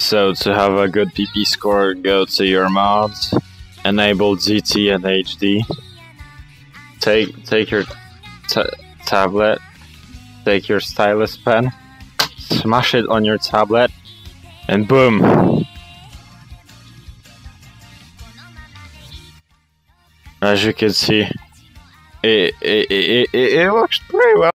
So to have a good PP score, go to your mods, enable GT and HD. Take your tablet, take your stylus pen, smash it on your tablet, and boom! As you can see, it works pretty well.